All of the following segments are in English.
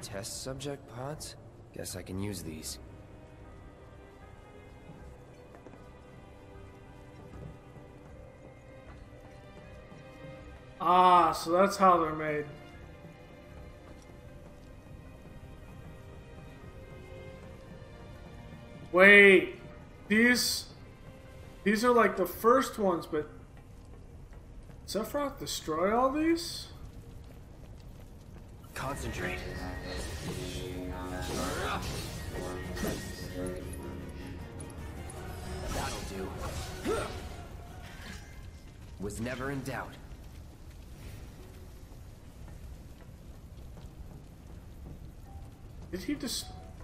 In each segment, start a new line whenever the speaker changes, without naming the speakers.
Test subject pods? Guess I can use these.
Ah, so that's how they're made. Wait, these are like the first ones, but Sephiroth destroy all these?
Concentrate. That'll do. Was never in doubt.
Did he just...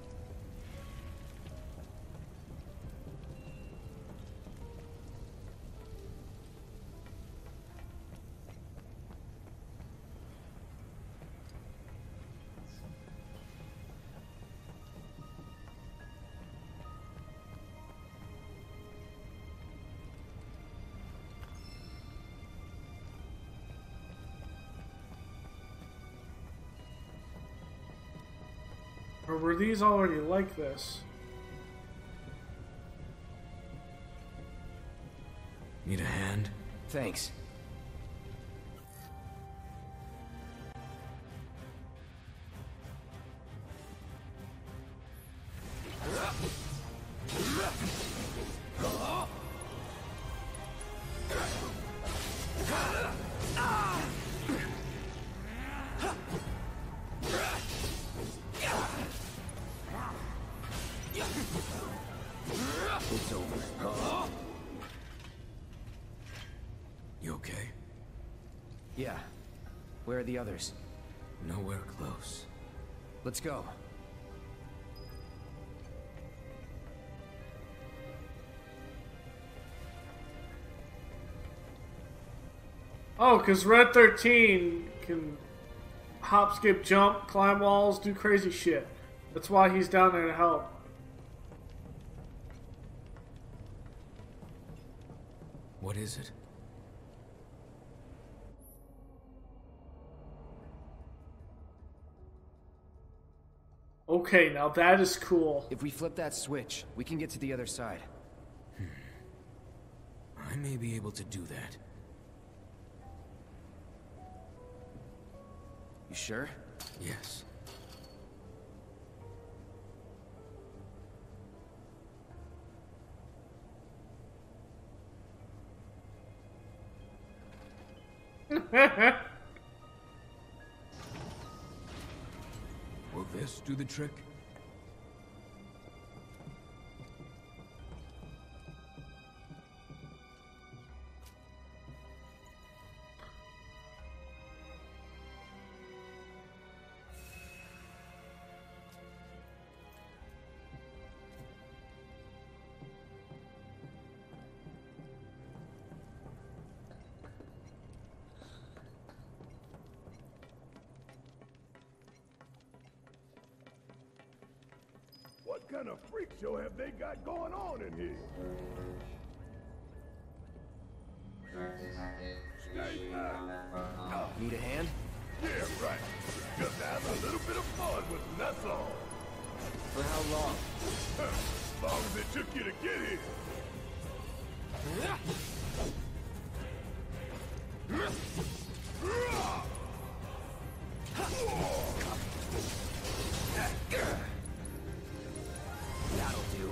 Or were these already like this?
Need a hand?
Thanks. It's over.
You okay?
Yeah. Where are the others?
Nowhere close.
Let's go.
Oh, because Red 13 can hop, skip, jump, climb walls, do crazy shit. That's why he's down there to help.
What is it?
Okay, now that is cool.
If we flip that switch, we can get to the other side.
I may be able to do that.
You sure?
Yes. Will this do the trick?
What kind of freak show have they got going on in here? Stay back.
Need a hand?
Yeah, right. Just have a little bit of fun with them, that's all.
For how long?
As long as it took you to get here.
That'll do.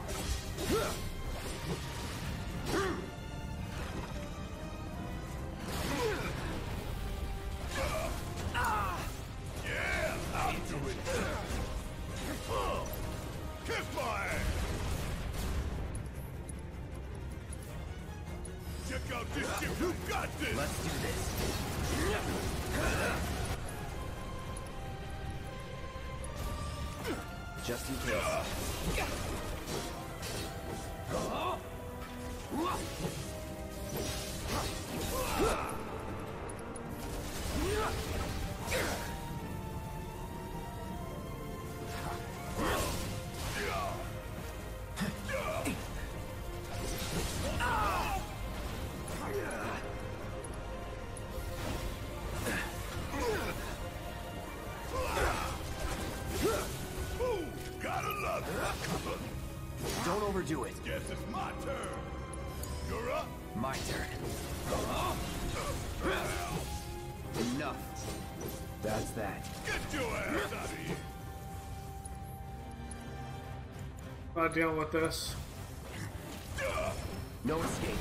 Yeah, I'll do it. Kiss my ass. Check out this shit. You got this.
Let's do this. Just in case. overdo it.
Guess it's my turn. You're up.
My turn. Enough. That's that.
Get your ass out of here.
Not dealing with this.
No escape.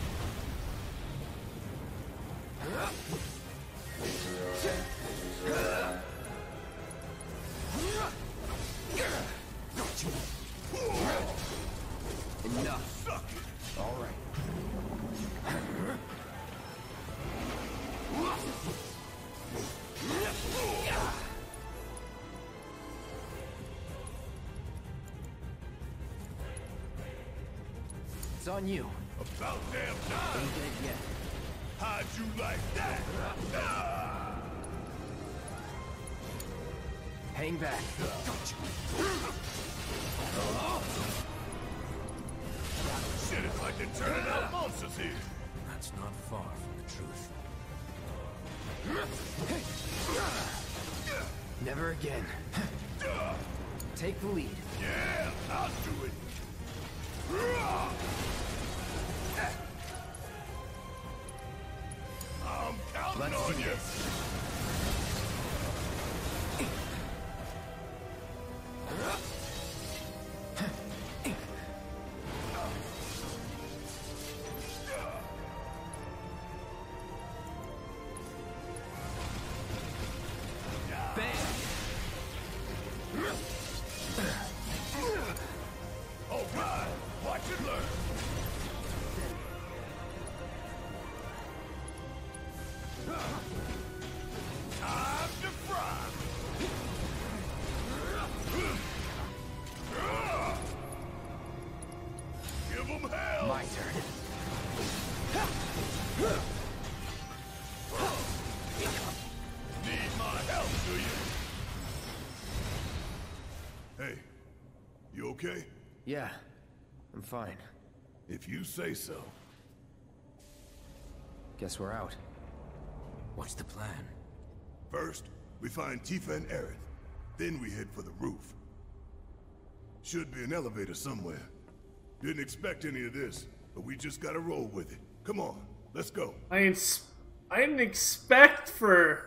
Enough.
Suck it.
All right. It's on you.
About damn time.
Ain't dead yet.
How'd you like that?
Hang back.
Shit, it's like they're turning out monsters here.
That's not far from the truth.
Never again. Take the lead.
Yeah, I'll do it. I'm counting
Let's
on
do
you.
this.
All right, watch and learn. Time to fry. Give them hell.
My turn.
Need my help, do you? Hey, you okay?
Yeah, I'm fine.
If you say so.
Guess we're out.
What's the plan?
First, we find Tifa and Aerith. Then we head for the roof. Should be an elevator somewhere. Didn't expect any of this, but we just gotta roll with it. Come on, let's go.
I didn't expect for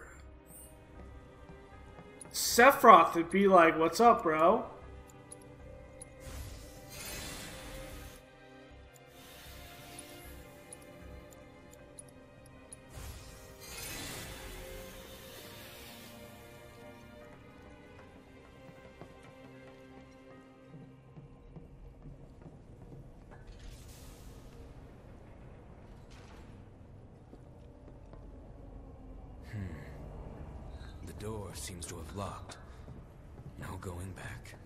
Sephiroth to be like, "What's up, bro?"
The door seems to have locked. No going back.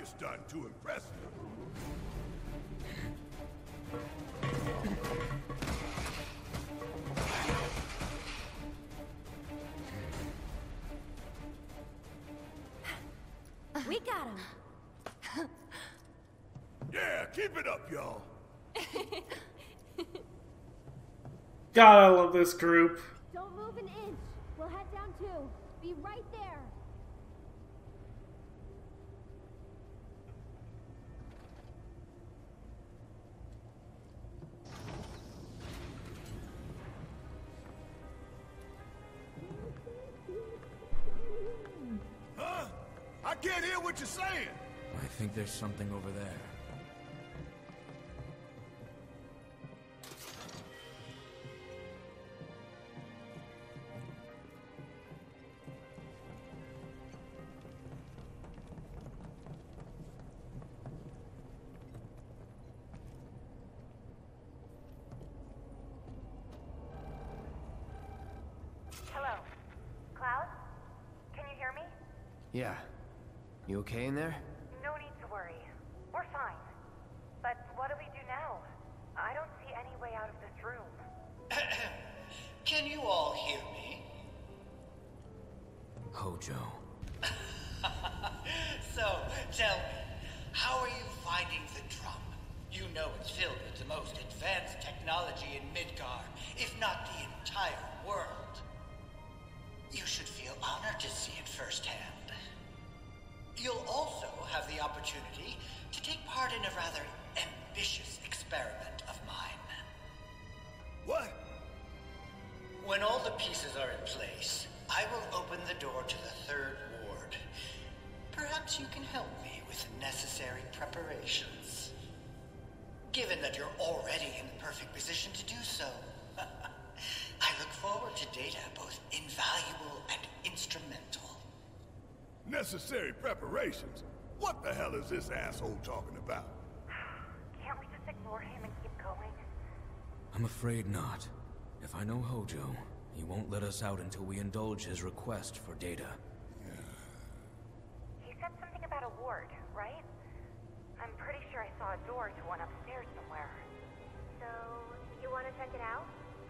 you're starting to impress me.
We got him.
Yeah, keep it up, y'all.
God, I love this group.
Don't move an inch. We'll head down too. Be right there.
Huh? I can't hear what you're saying.
I think there's something over there.
Hello. Cloud? Can you hear me?
Yeah. You okay in there?
No need to worry. We're fine. But what do we do now? I don't see any way out of this room.
Can you all hear me?
Hojo.
So, tell me, how are you finding the drum? You know it's filled with the most advanced technology in Midgar, if not the entire world. You should feel honored to see it firsthand. You'll also have the opportunity to take part in a rather ambitious experiment of mine.
What?
When all the pieces are in place, I will open the door to the third ward. Perhaps you can help me with the necessary preparations. Given that you're already in the perfect position to do so. I look forward to data both invaluable and instrumental.
Necessary preparations? What the hell is this asshole talking about?
Can't we just ignore him and keep going?
I'm afraid not. If I know Hojo, he won't let us out until we indulge his request for data.
He said something about a ward, right? I'm pretty sure I saw a door to one upstairs somewhere. So, you want to check it out?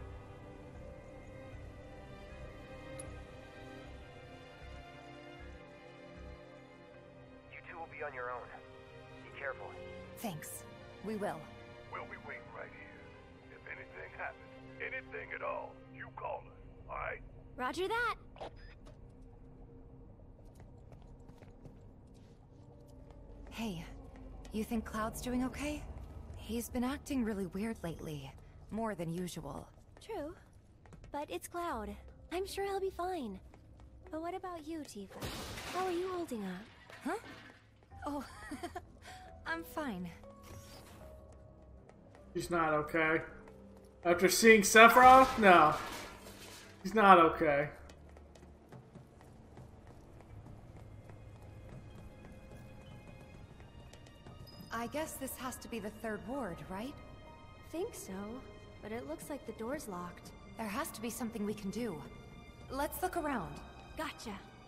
You two will be on your own. Be careful.
Thanks. We will.
We'll be waiting right here. If anything happens, anything at all, you call us, alright?
Roger that. Hey, you think Cloud's doing okay? He's been acting really weird lately. More than usual. True. But it's Cloud. I'm sure he'll be fine. But what about you, Tifa? How are you holding up? Huh? Oh, I'm fine.
He's not okay. After seeing Sephiroth? No. He's not okay.
I guess this has to be the third ward, right? Think so, but it looks like the door's locked. There has to be something we can do. Let's look around. Gotcha.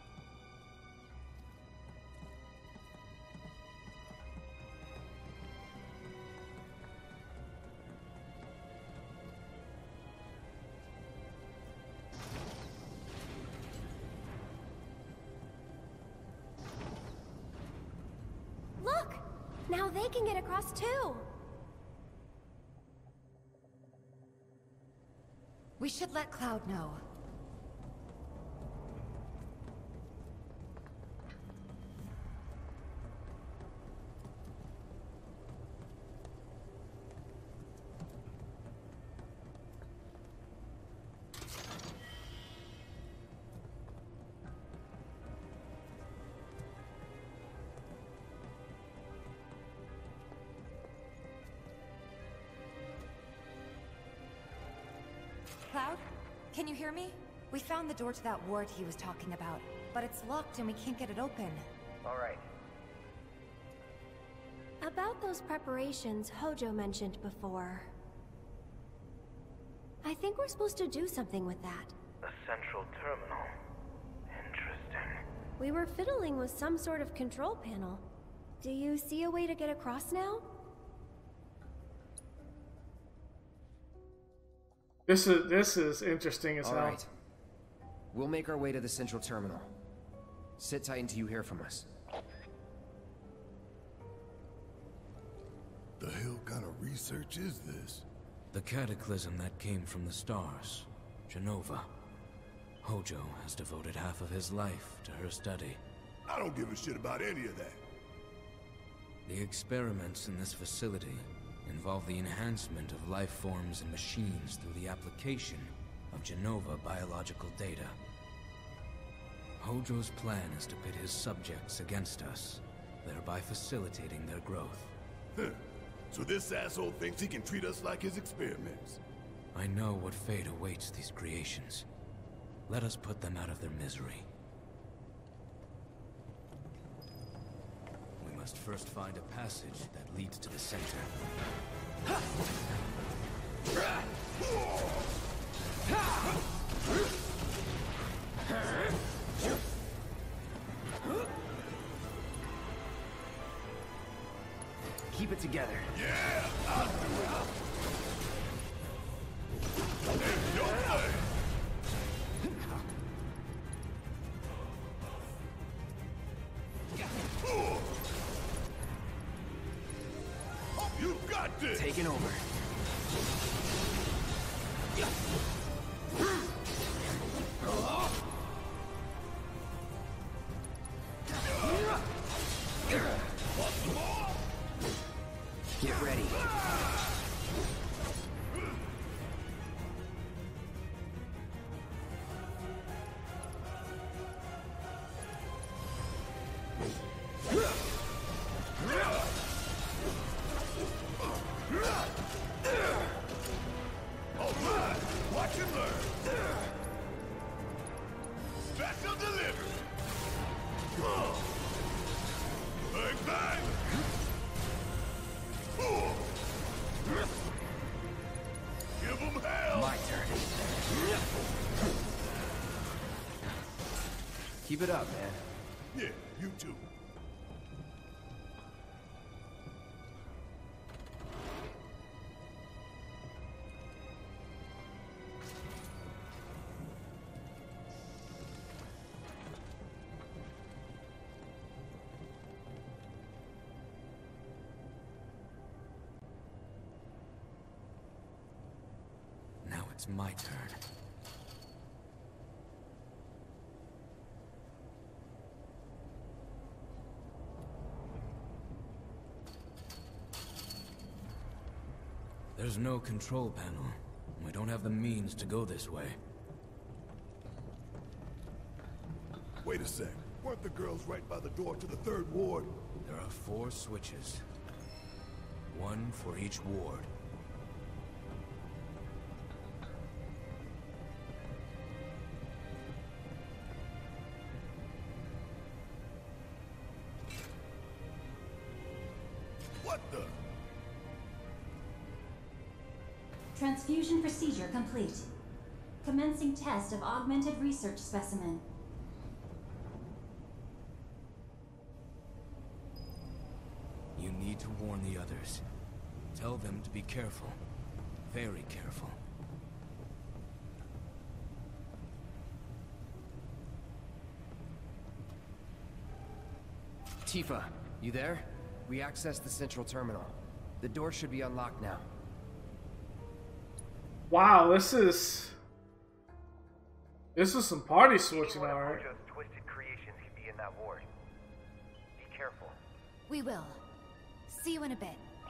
Look! Now they can get across too! We should let Cloud know. Cloud? Can you hear me? We found the door to that ward he was talking about, but it's locked and we can't get it open.
All right.
About those preparations Hojo mentioned before. I think we're supposed to do something with that.
A central terminal. Interesting.
We were fiddling with some sort of control panel.
Do you see a way to get across now?
This is interesting as
All
hell.
right. We'll make our way to the central terminal. Sit tight until you hear from us.
The hell kind of research is this?
The cataclysm that came from the stars. Genova. Hojo has devoted half of his life to her study.
I don't give a shit about any of that.
The experiments in this facility involve the enhancement of life forms and machines through the application of Genova biological data. Hojo's plan is to pit his subjects against us, thereby facilitating their growth.
Huh. So this asshole thinks he can treat us like his experiments.
I know what fate awaits these creations. Let us put them out of their misery. We must first find a passage that leads to the center.
Keep it together.
Yeah, I'll do it. There's no way. You got this.
Taking over. Get ready.
All right, watch and learn. Special delivery. Bang, bang. Give them hell.
My turn. Keep it up, man.
Yeah, you too.
Now it's my turn. There's no control panel. We don't have the means to go this way.
Wait a sec. Weren't the girls right by the door to the third ward?
There are 4 switches. 1 for each ward.
What the?
Transfusion procedure complete. Commencing test of augmented research specimen.
You need to warn the others. Tell them to be careful. Very careful.
Tifa, you there? We accessed the central terminal. The door should be unlocked now.
Wow, this is some party switching,
One of
alright.
Hojo's twisted creations could be in that ward. Be careful.
We will. See you in a bit.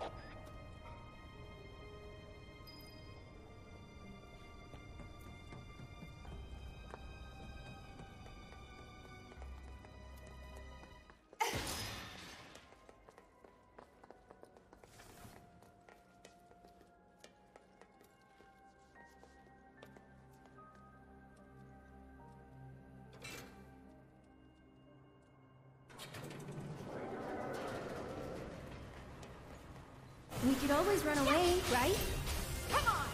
We could always run away, right? Come on!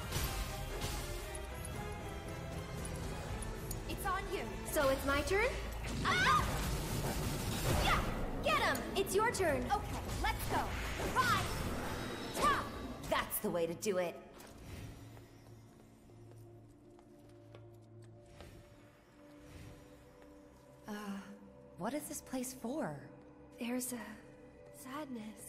It's on you. So it's my turn? Ah! Yeah! Get him!
It's your turn. Okay, let's go. Ride! Drop! That's the way to do it. What is this place for? There's a sadness.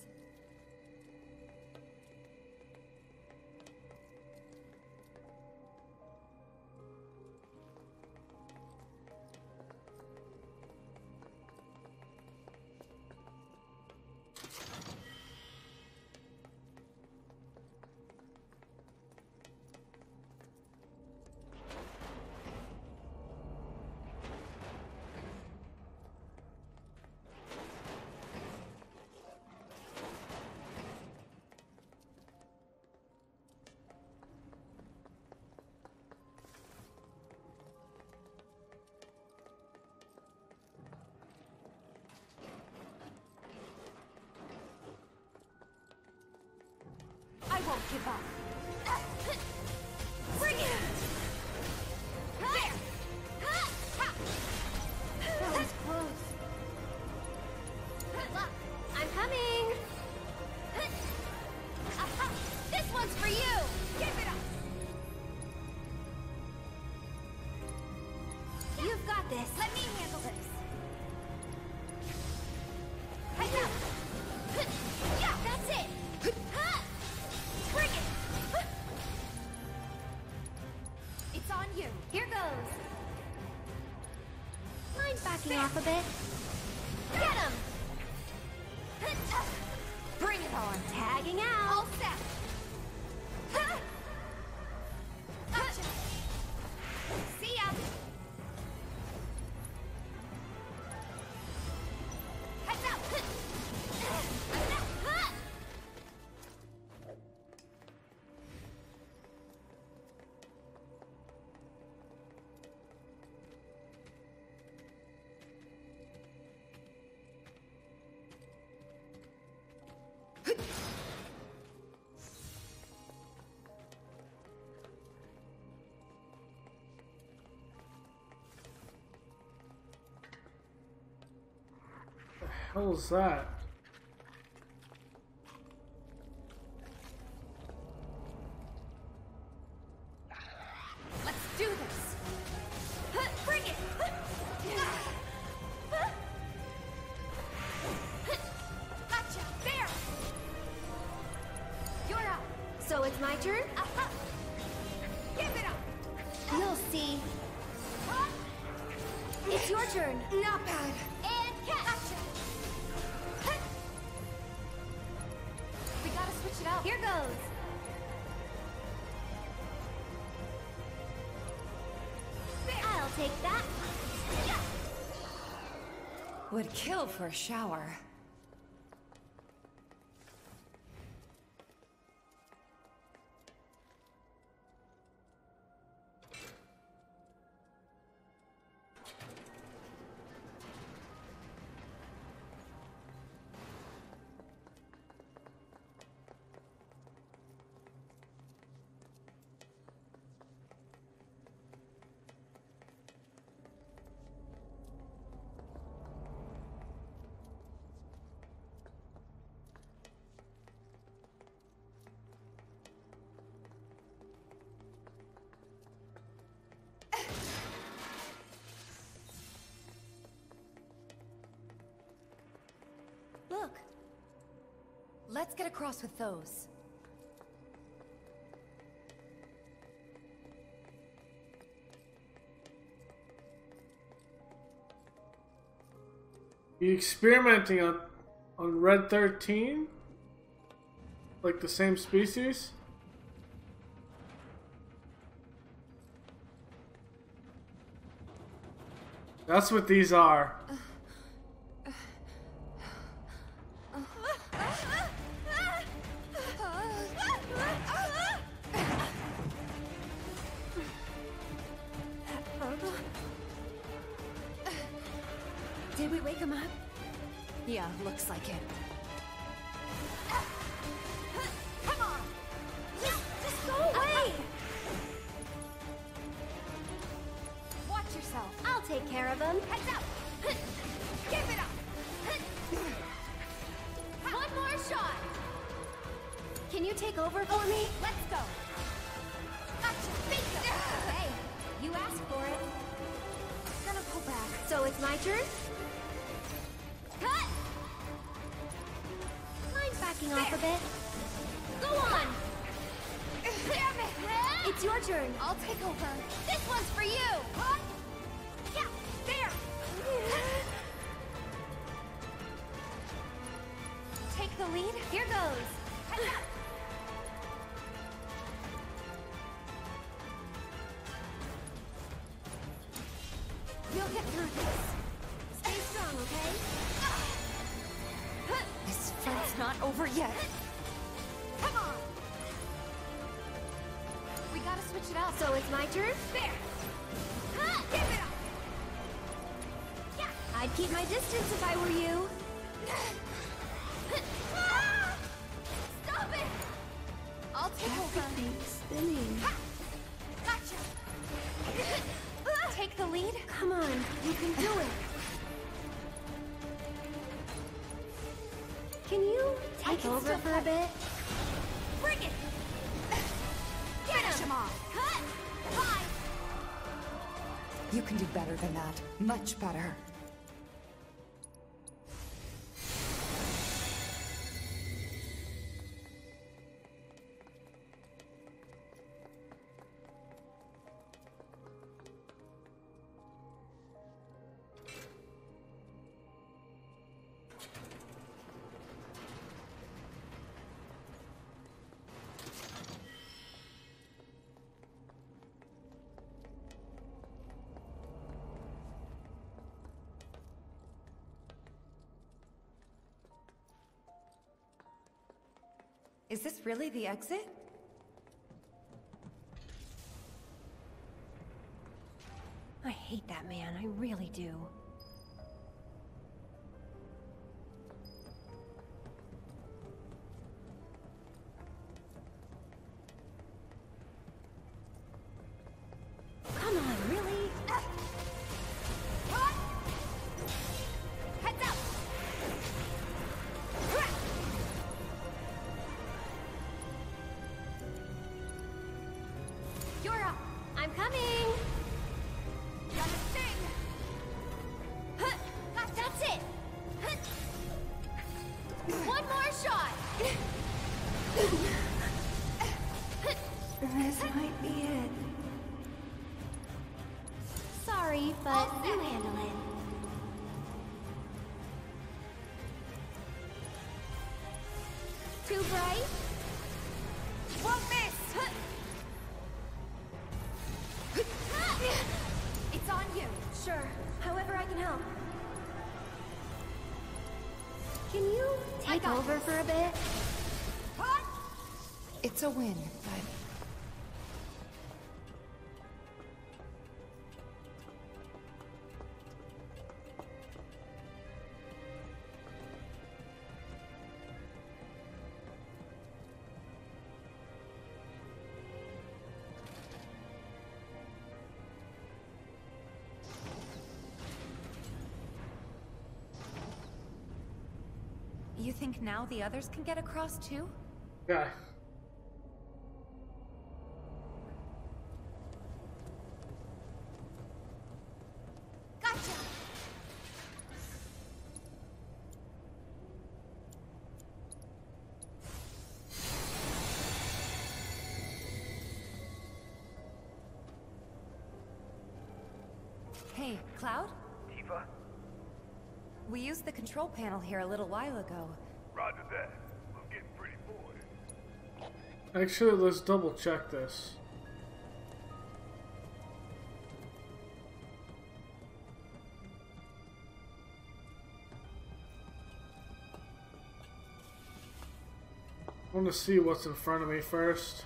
I won't give up. Bring it! There! That was close. Good luck. I'm coming. This one's for you. Give it up. You've got this. Let me handle this. Heads up. Yeah, that's it. Bring it! It's on you. Here goes. Mind backing off a bit? Get him! Bring it on. Tagging out. All set. Gotcha. See ya. Heads out.
What the hell is that?
Let's do this. Bring it. Gotcha. There. You're up. So it's my turn? Give it up. You'll see. It's your turn. Not bad. And catch. Gotcha. We gotta switch it up. Here goes. I'll take that. Yeah. Would kill for a shower. Look. Let's get across with those.
You experimenting on Red 13? Like the same species? That's what these are.
Did we wake him up? Yeah, looks like it. Come on! Just go away! Watch yourself. I'll take care of him. Heads up! Give it up! Can you take over for me? Let's go. Gotcha. Bingo. Hey, you asked for it. Gonna pull back. So it's my turn? Cut! Mind backing off a bit? Go on! Damn it! It's your turn. I'll take over. This one's for you! Huh? Yeah, there! Take the lead. Here goes. Heads up! You'll get through this. Stay strong, okay? This fight's not over yet. Come on! We gotta switch it up. So it's my turn? There! Give it up! Yeah! I'd keep my distance if I were you. Stop it! I'll take over. Everything's spinning. Gotcha! Take the lead? Come on, you can do it. Can you take over for a bit? Bring it! Finish him off! Cut! Bye!
You can do better than that. Much better.
Is this really the exit? I hate that man, I really do. Come on, really? What? Heads up! You're up. I'm coming. Gotta sing. That's it. One more shot.
This might be it.
Sorry, but you handle it. Too bright? Won't miss. It's on you. Sure. However I can help. Can you take over for a bit?
It's a win, but...
You think now the others can get across too?
Yeah.
Gotcha! Hey, Cloud?
Tifa?
We used the control panel here a little while ago.
Roger that. I'm getting pretty bored.
Actually, let's double check this. I want to see what's in front of me first.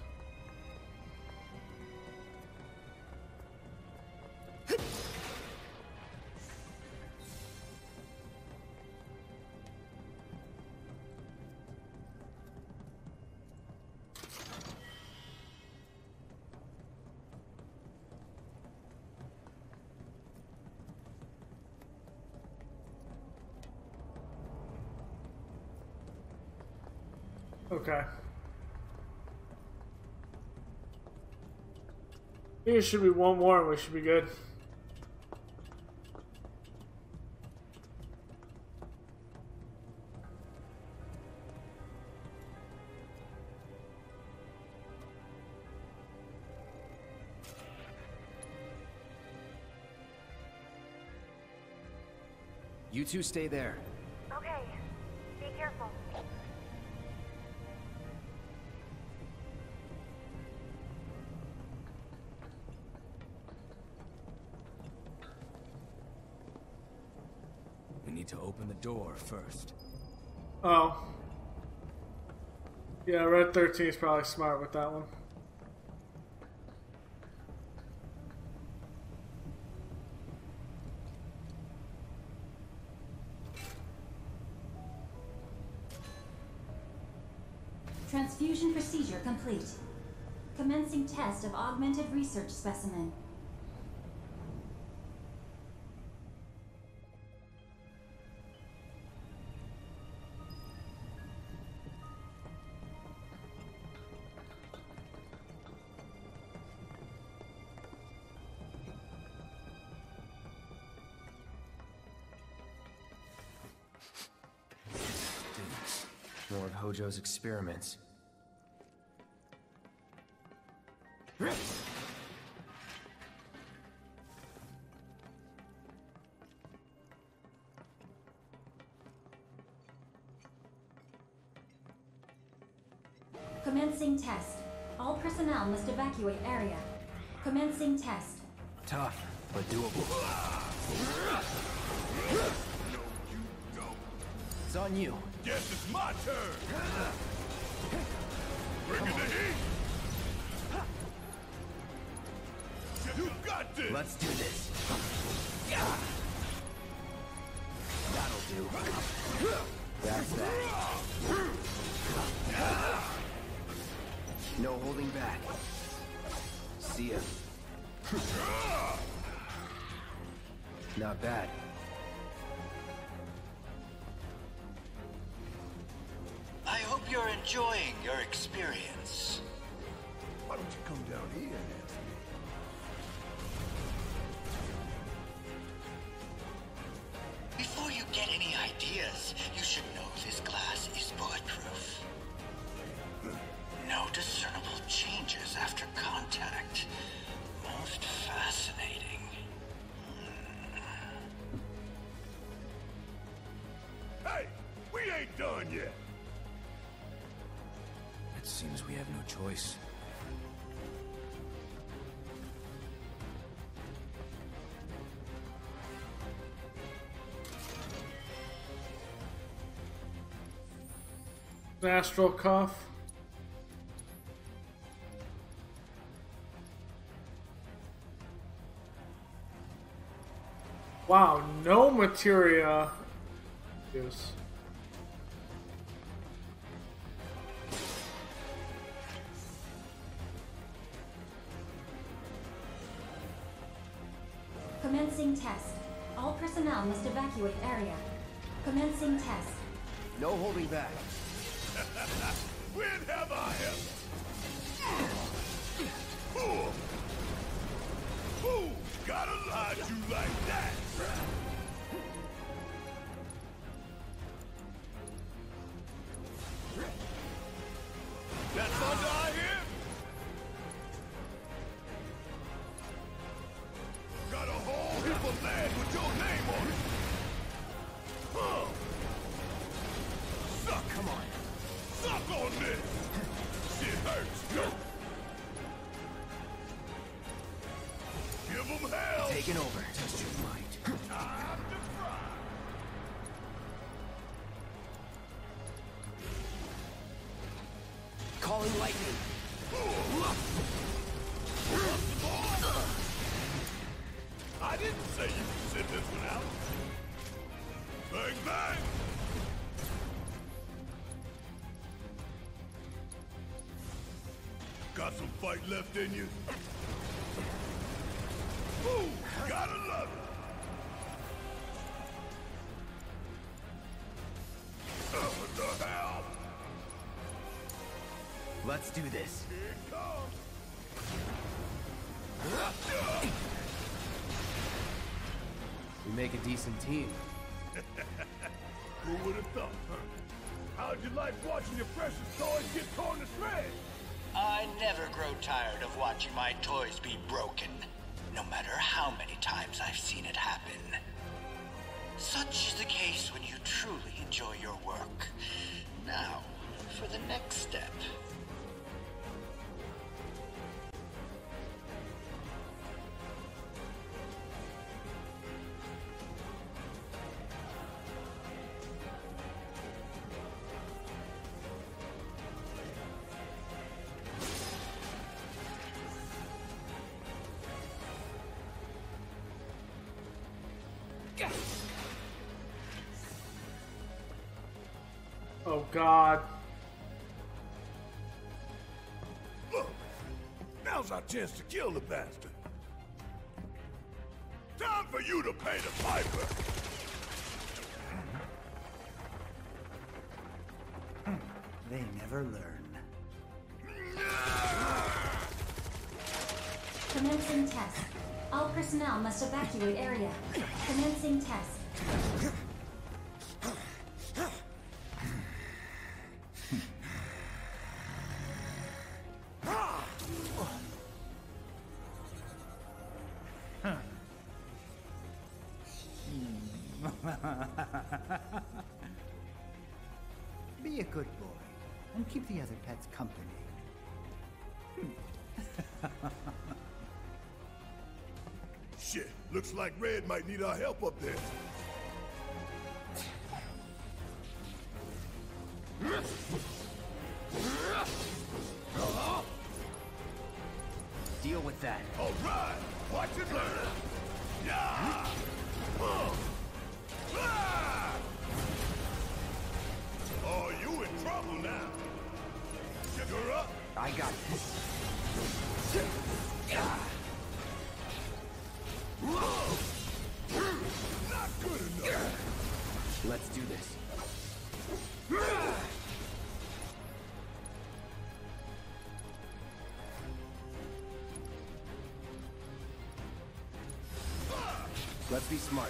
Okay. think it should be one more and we should be good.
You two stay there.
Okay. Be careful.
We need to open the door first.
Oh. Yeah, Red 13 is probably smart with that one.
Transfusion procedure complete. Commencing test of augmented research specimen.
More of Hojo's experiments.
Commencing test. All personnel must evacuate area. Commencing test.
Tough, but doable.
No, you don't.
It's on you.
Guess it's my turn. Bring in the heat. You got this.
Let's do this. That'll do. That's that. No holding back. See ya. Not bad.
I hope you're enjoying your experience.
Why don't you come down here and ask me?
Before you get any ideas, you should know this glass is bulletproof. No discernible changes after contact. Most fascinating.
Hey, we ain't done yet.
It seems we have no choice.
Astral cuff. Wow, no materia use.
Commencing test. All personnel must evacuate area. Commencing test.
No holding back.
When have I ever? Who gotta lie to you like that? That's under our here? Got a whole heap of land with your name on it. Oh. Suck, come on. Suck on this! Shit hurts, go! Give them hell!
Taking over. Test your might.
Time to fry!
Calling lightning.
I didn't say you could sit this one out. Bang, bang! Got some fight left in you? Ooh, gotta love it! What the hell?
Let's do this.
Here it comes!
We make a decent team.
Who would have thought, huh? How'd you like watching your precious toys get torn to shreds?
I never grow tired of watching my toys be broken, no matter how many times I've seen it happen. Such is the case when you truly enjoy your work. Now, for the next step.
Oh God.
Look, now's our chance to kill the bastard. Time for you to pay the piper.
They never learn.
Commencing test. All personnel must evacuate area. Commencing test.
Be a good boy and keep the other pets company.
Shit, looks like Red might need our help up there.
Deal with that.
All right, watch it learn. Yeah. Oh, you in trouble now. Sugar up.
I got this.
Not good enough.
Let's do this. Let's be smart.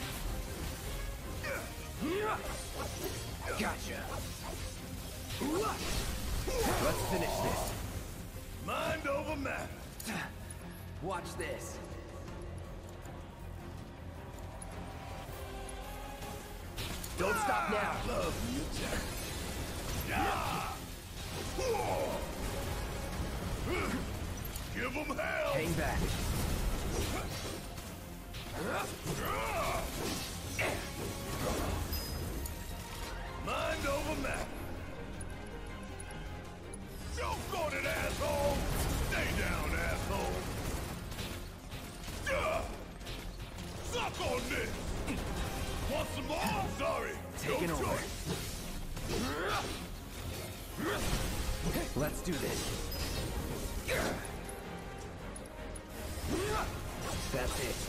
Gotcha. Let's finish this.
Mind over matter.
Watch this. Don't stop now.
Love you, Jack. Yeah. Give them hell.
Hang back.
Mind over matter. Choke on it, asshole. Stay down, asshole. Suck on this. Want some more? Sorry.
Taking
no
over.
choice.
Let's do this. That's it.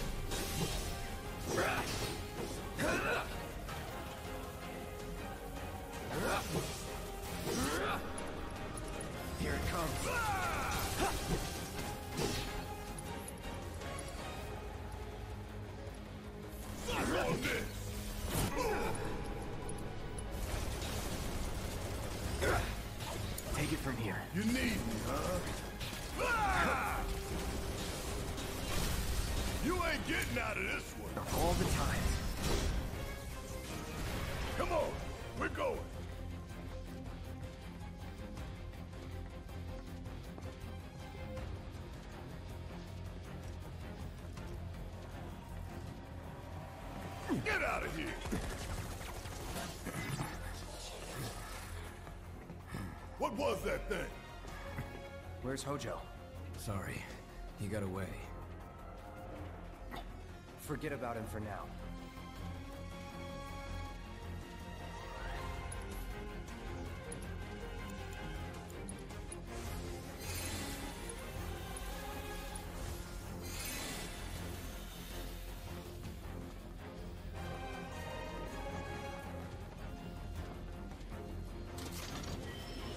Here it comes.
Suck on this.
Take it from here.
You need me, huh? You ain't getting out of this one.
All the time.
Come on, we're going. Get out of here. What was that thing?
Where's Hojo?
Sorry, he got away.
Forget about him for now.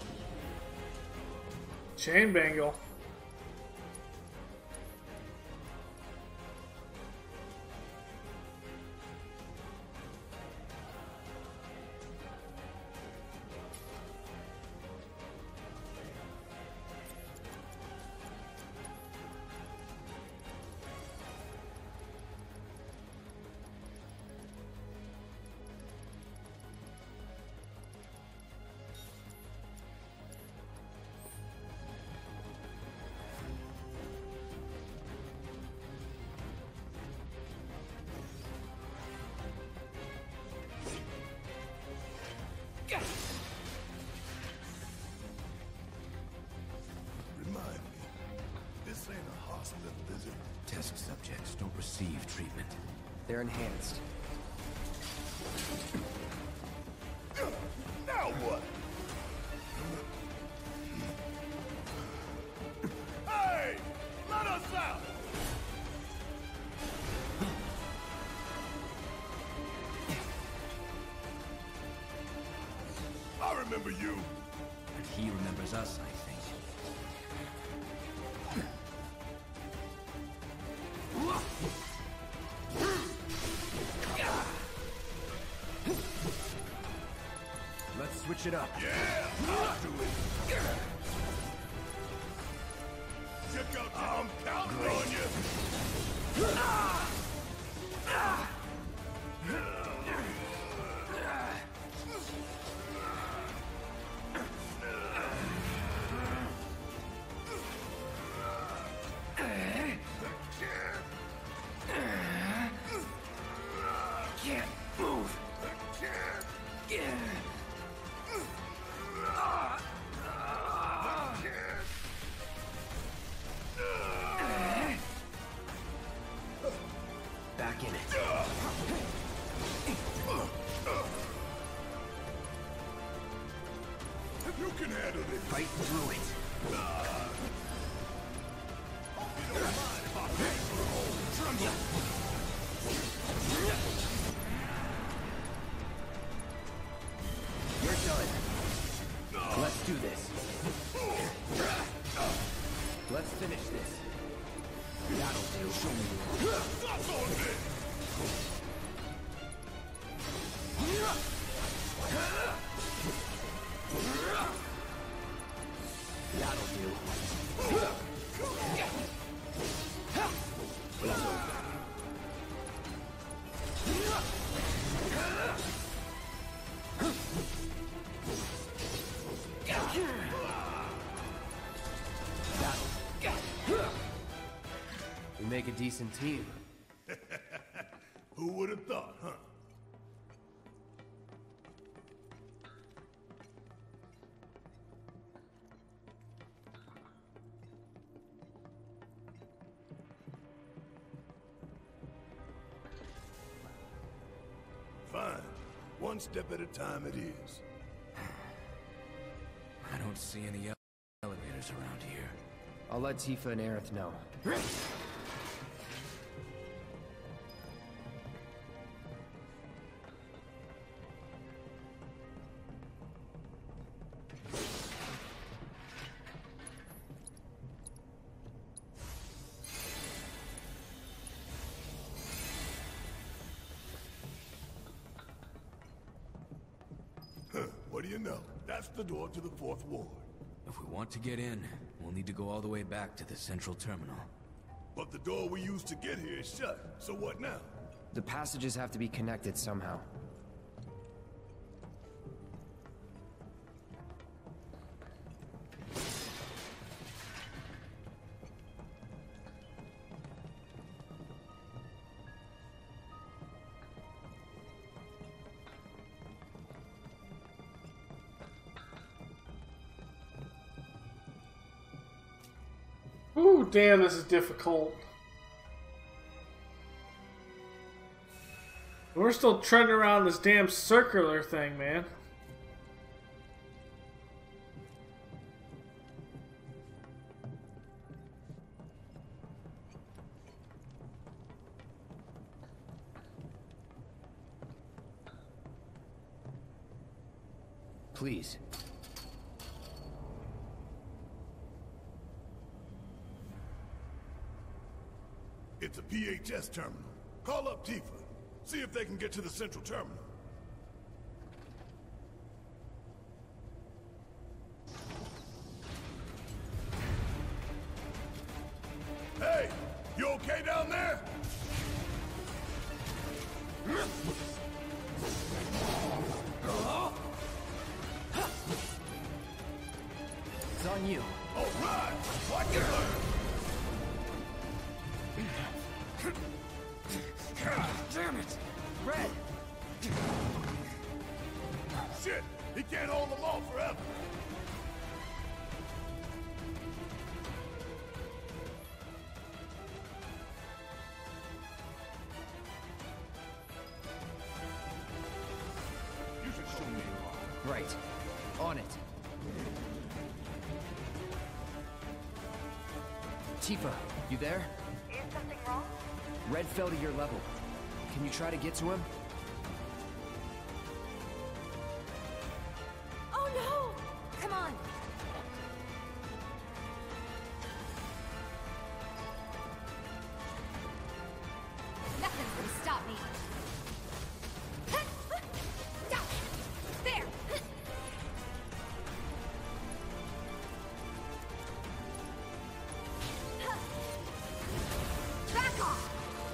Chain bangle.
hospital, is it?
Test subjects don't receive treatment.
They're enhanced.
Now what? Hey! Let us out! I remember you.
And he remembers us, I think.
Let's switch it up.
Yeah, I'll do it. Check out I'm counting on you.
Can't move. Back in it.
You can handle it.
Fight through it.
Hope you don't mind if I pay for a whole tremble.
You're done. Let's do this. Let's finish this. That'll do. Show me.
Stop on me.
That'll do. We make a decent team.
Who would have thought, huh? Fine. One step at a time it is.
I don't see any elevators around here.
I'll let Tifa and Aerith know.
What do you know? That's the door to the 4th ward.
If we want to get in, we'll need to go all the way back to the central terminal.
But the door we used to get here is shut, so what now?
The passages have to be connected somehow.
Ooh, damn, this is difficult. We're still treading around this damn circular thing, man.
Please.
It's a PHS terminal. Call up Tifa. See if they can get to the central terminal. Hey! You okay down there?
It's on you.
All right! Watch it learn!
Damn it! Red!
Shit! He can't hold them all forever!
On it. Tifa, you there?
Is something wrong?
Red fell to your level. Can you try to get to him?
Oh no! Come on! Nothing's gonna stop me. There! Back off!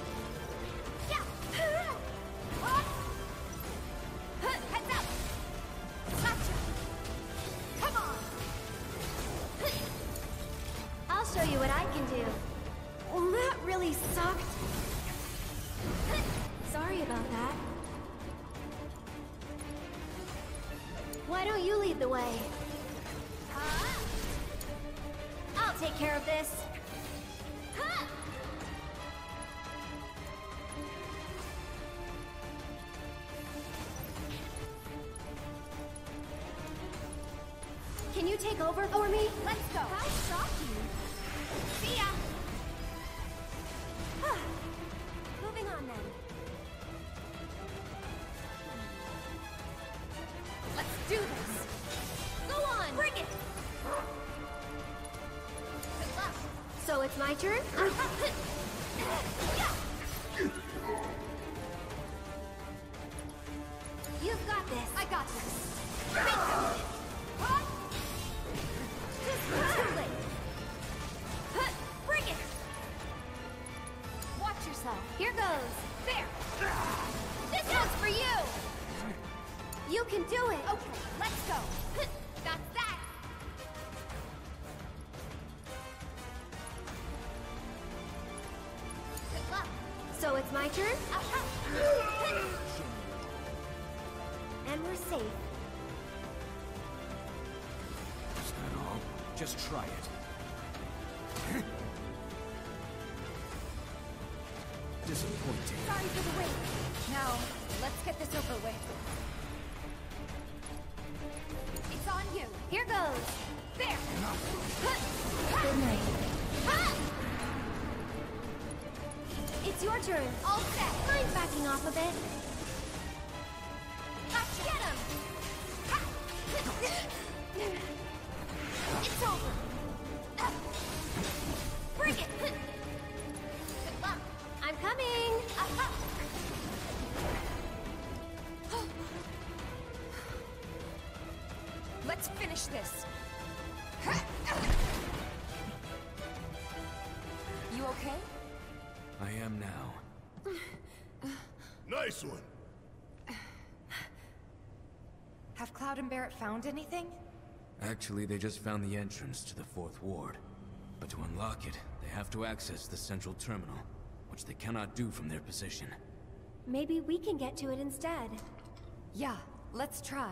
Heads up! Gotcha! Come on!
I'll show you what I can do.
Well, that really sucked.
Sorry about that. Why don't you lead the way? I'll take care of this. Can you take over for me? Let's go. How shocking. See ya. Moving on then.
Let's do this.
Go on.
Bring it.
Good luck. So it's my turn? You've got this.
I got this.
Bingo. Too late.
Bring it. Watch yourself.
Here goes.
There.
This one's for you. You can do it.
Okay, let's go.
That's that.
Good luck.
So it's my turn? And we're safe.
Is that all? Just try it. Disappointing.
Sorry for the wait. Now, let's get this over with. It's on you.
Here goes.
There.
Good night. It's your turn.
All set.
Mind backing off a bit?
Gotcha.
Get him!
It's over. Bring it. Good luck.
I'm coming!
Let's finish this. You okay?
I am now.
Nice one.
Have Cloud and Barrett found anything?
Actually, they just found the entrance to the 4th Ward. But to unlock it, they have to access the central terminal, which they cannot do from their position.
Maybe we can get to it instead.
Yeah, let's try.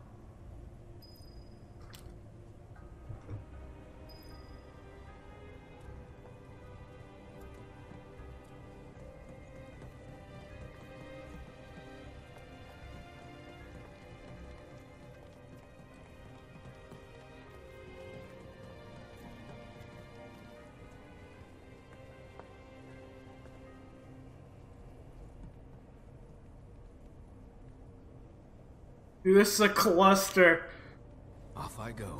Dude, this is a cluster.
Off I go.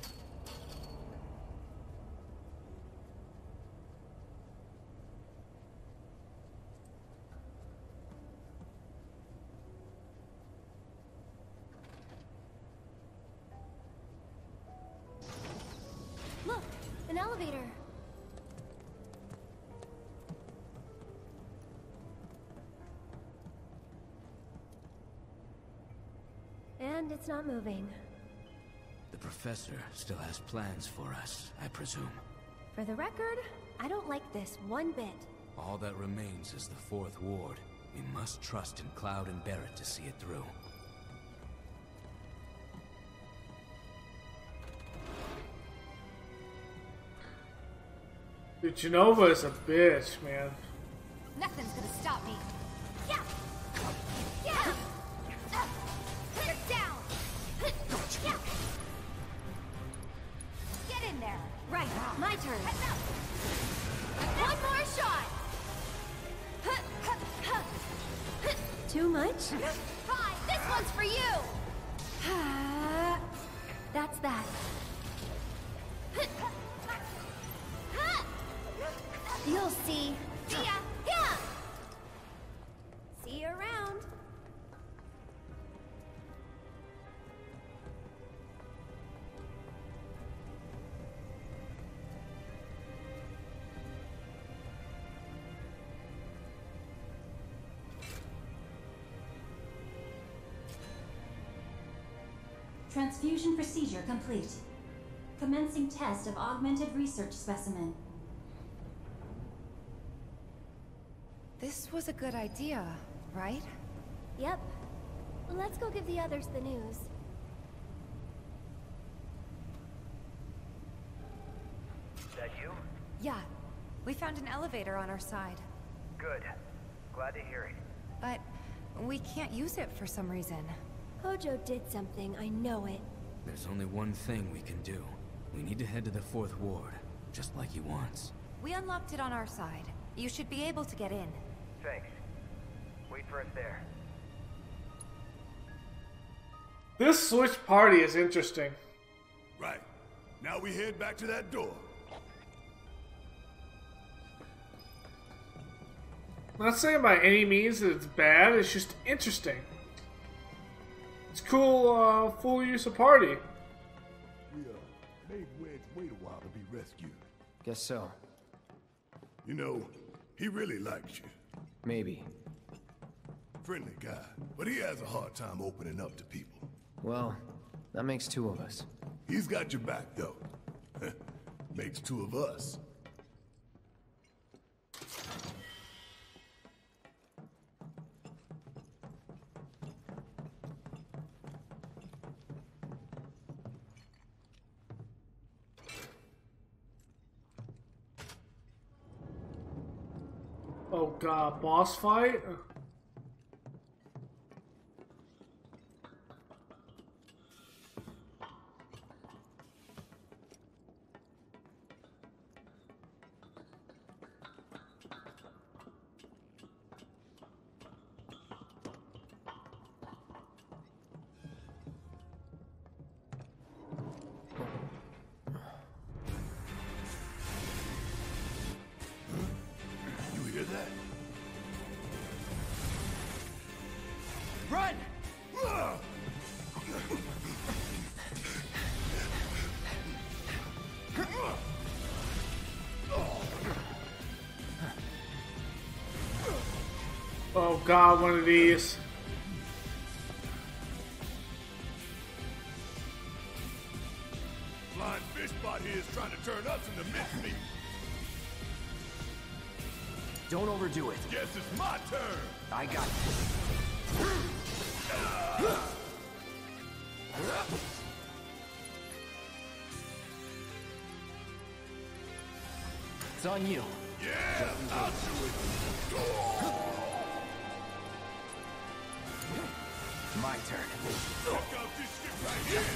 Look, an elevator. And it's not moving.
The professor still has plans for us, I presume.
For the record, I don't like this one bit.
All that remains is the 4th Ward. We must trust in Cloud and Barrett to see it through.
Dude, Jenova is a bitch, man.
Nothing's gonna stop me. Yeah. Yeah. You're down. Yeah.
Right, my turn. One more shot! Too much? Fine, this one's for you! That's that. You'll see. See ya! Yeah! See you around.
Transfusion procedure complete. Commencing test of augmented research specimen.
This was a good idea, right?
Yep. Well, let's go give the others the news.
That you?
Yeah. We found an elevator on our side.
Good. Glad to hear it.
But we can't use it for some reason.
Hojo did something, I know it.
There's only one thing we can do. We need to head to the 4th Ward, just like he wants.
We unlocked it on our side. You should be able to get in.
Thanks. Wait for us there.
This switch party is interesting.
Right. Now we head back to that door.
I'm not saying by any means that it's bad, it's just interesting. It's cool, full use of party.
We, made Wedge wait a while to be rescued.
Guess so.
You know, he really likes you.
Maybe.
Friendly guy, but he has a hard time opening up to people.
Well, that makes 2 of us.
He's got your back, though. Makes 2 of us.
Oh god, boss fight?
You hear that?
Run!
Oh god, one of these.
Blind fish spot here is trying to turn us into mincemeat.
Don't overdo it.
Guess it's my turn.
I got It's on you.
Yeah, I'll do it.
My turn.
Check out this shit right here.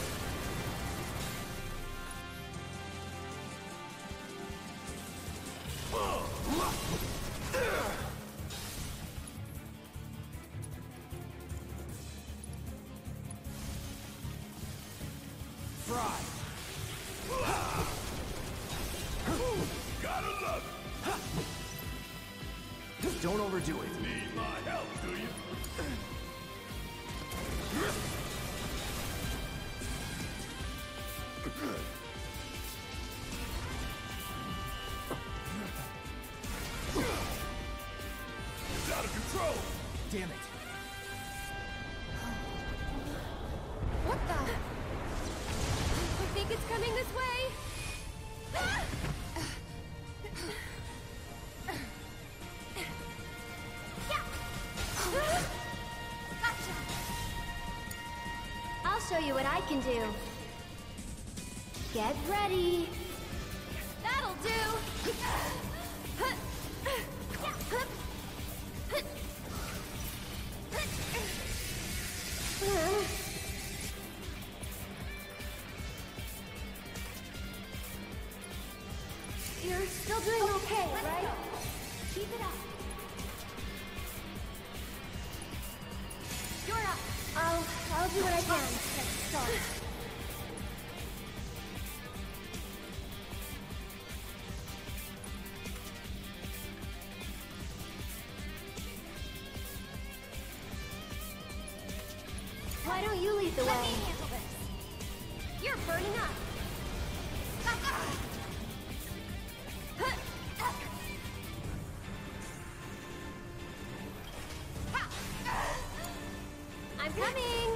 Fry.
Gotta love it.
Don't overdo it.
Need my help, do you? It's out of control.
Damn it.
What the? I think it's coming this way. Gotcha. I'll show you what I can do. Get ready. That'll do. You're still doing okay, right? Keep it up. You're up. I'll do what I can. Let's start. Why don't you lead the way? Let me handle this. You're burning up. I'm coming.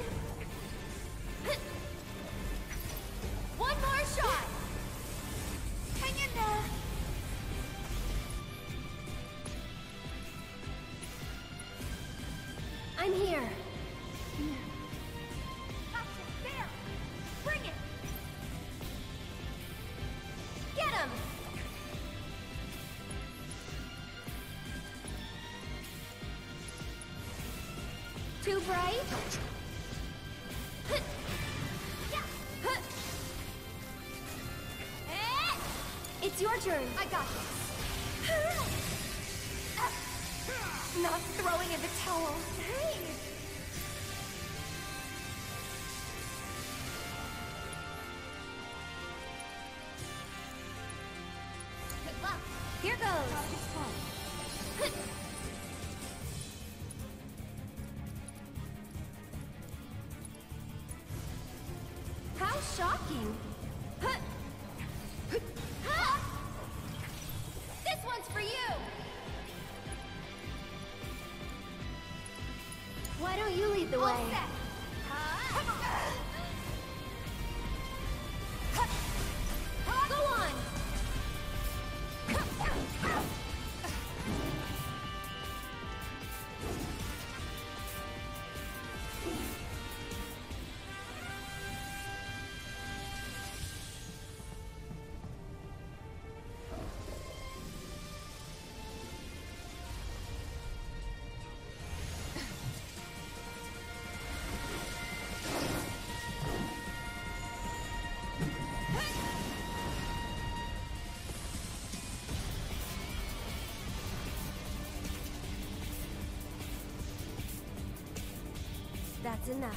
One more shot. Hang in there. I'm here. There. Bring it. Get him. Too bright? It's your turn. I got this. Not throwing in the towel. Hey! Good luck. Here goes. How shocking! This one's for you! Why don't you lead the way? Go on! That's enough.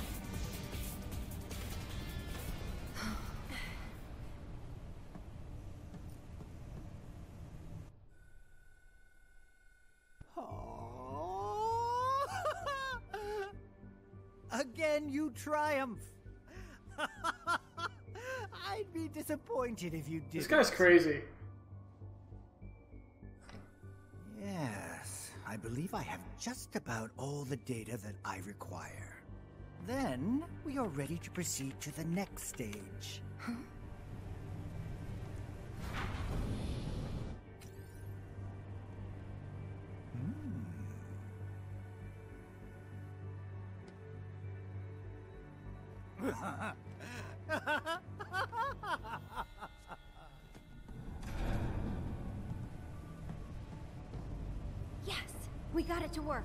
Again, you triumph. I'd be disappointed if you didn't.
This guy's crazy.
Yes, I believe I have just about all the data that I require. Then, we are ready to proceed to the next stage. Huh?
Yes, we got it to work.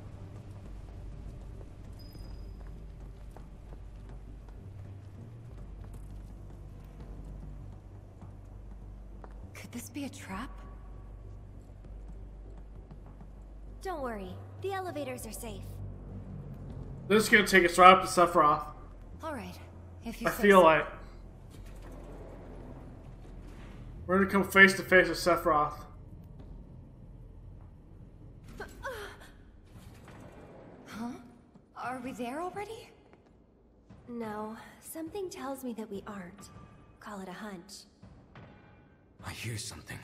Could this be a trap?
Don't worry, the elevators are safe.
This is gonna take us right up to Sephiroth.
Alright, if you
I
say
feel
so.
like we're gonna come face to face with Sephiroth.
Huh? Are we there already?
No, something tells me that we aren't. Call it a hunch.
I hear something.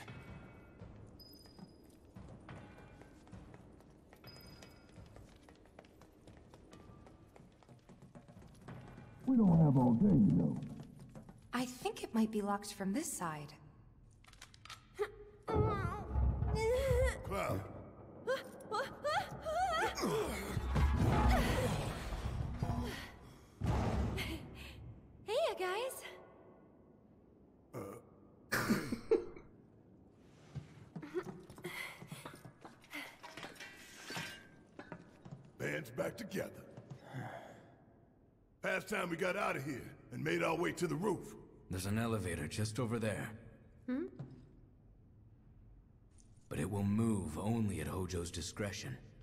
We don't have all day, you know.
I think it might be locked from this side.
Cloud.
Hey, you guys.
Band's back together. Past time we got out of here and made our way to the roof.
There's an elevator just over there.
Hmm?
but it will move only at Hojo's discretion.